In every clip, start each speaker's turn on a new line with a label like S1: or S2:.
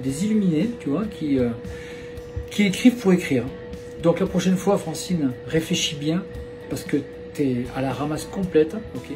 S1: des illuminés, tu vois, qui écrivent pour écrire. Donc la prochaine fois, Francine, réfléchis bien, parce que tu es à la ramasse complète, ok?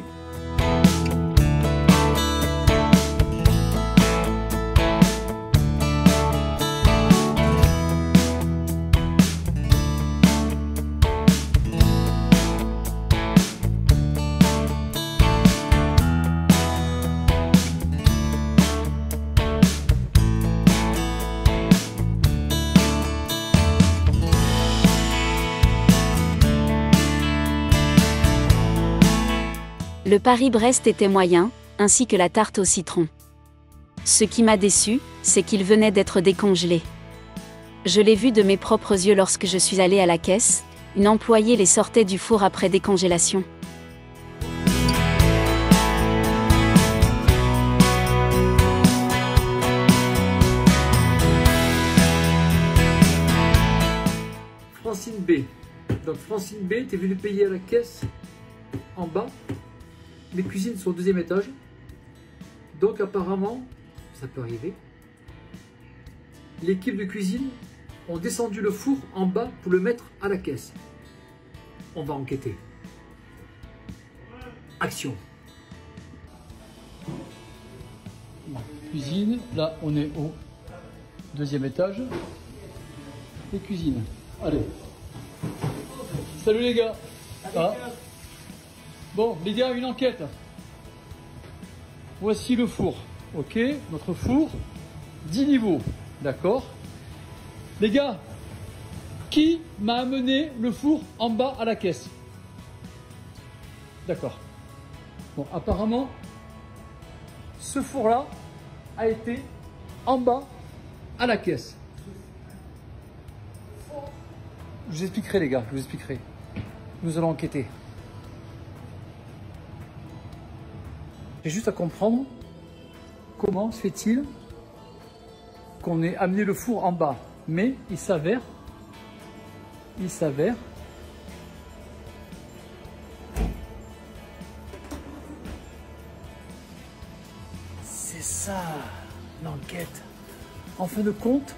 S2: Le Paris-Brest était moyen, ainsi que la tarte au citron. Ce qui m'a déçu, c'est qu'il venait d'être décongelé. Je l'ai vu de mes propres yeux lorsque je suis allée à la caisse, une employée les sortait du four après décongélation.
S1: Francine B. Donc Francine B, tu es venue payer à la caisse en bas. Mes cuisines sont au deuxième étage. Donc apparemment, ça peut arriver, l'équipe de cuisine ont descendu le four en bas pour le mettre à la caisse. On va enquêter. Action. Cuisine, là on est au deuxième étage. Les cuisines. Allez. Salut les gars. Ah. Bon, les gars, une enquête. Voici le four. Ok, notre four, 10 niveaux. D'accord. Les gars, qui m'a amené le four en bas à la caisse? D'accord. Bon, apparemment, ce four-là a été en bas à la caisse. Je vous expliquerai, les gars, je vous expliquerai. Nous allons enquêter. J'ai juste à comprendre comment se fait-il qu'on ait amené le four en bas. Mais il s'avère, c'est ça l'enquête. En fin de compte,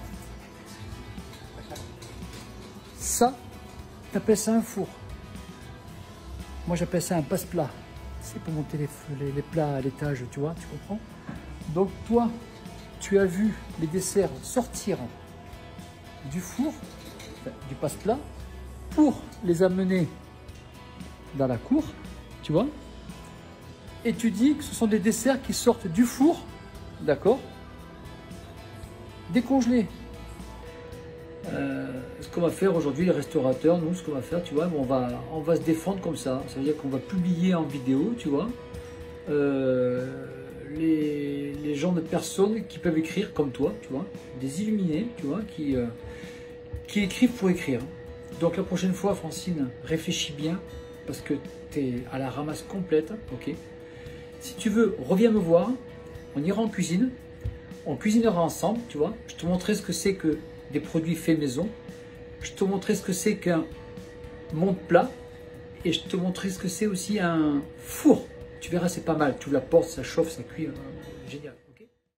S1: ça, t'appelles ça un four. Moi j'appelle ça un passe-plat. C'est pour monter les plats à l'étage, tu vois, tu comprends? Donc toi, tu as vu les desserts sortir du four, enfin, du passe-plat, pour les amener dans la cour, tu vois? Et tu dis que ce sont des desserts qui sortent du four, d'accord? Décongelés. Ce qu'on va faire aujourd'hui, les restaurateurs, nous, ce qu'on va faire, tu vois, on va se défendre comme ça. Ça veut dire qu'on va publier en vidéo, tu vois, les gens de personnes qui peuvent écrire comme toi, tu vois, des illuminés, tu vois, qui écrivent pour écrire. Donc la prochaine fois, Francine, réfléchis bien, parce que tu es à la ramasse complète, ok? Si tu veux, reviens me voir, on ira en cuisine, on cuisinera ensemble, tu vois. Je te montrerai ce que c'est que des produits faits maison. Je te montrerai ce que c'est qu'un monte-plat et je te montrerai ce que c'est aussi un four. Tu verras, c'est pas mal. Tu la portes, ça chauffe, ça cuit. Génial.